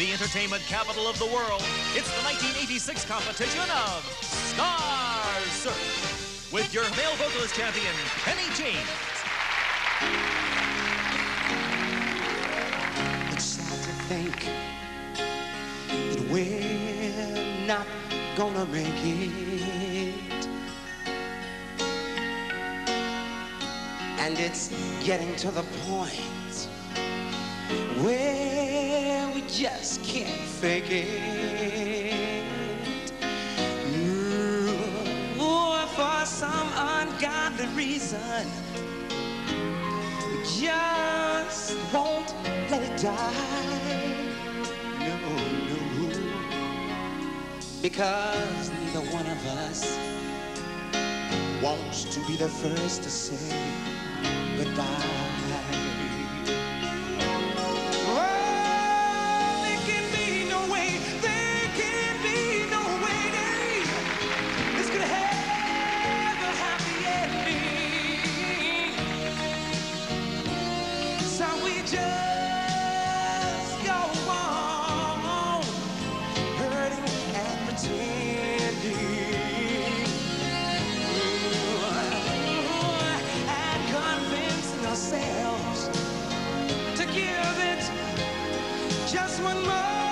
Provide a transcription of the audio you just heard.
the entertainment capital of the world, it's the 1986 competition of Star Search with your male vocalist champion, Kenny James. It's sad to think that we're not gonna make it, and it's getting to the point where we just can't fake it. Or for some ungodly reason, we just won't let it die. No, because neither one of us wants to be the first to say goodbye. To give it just one more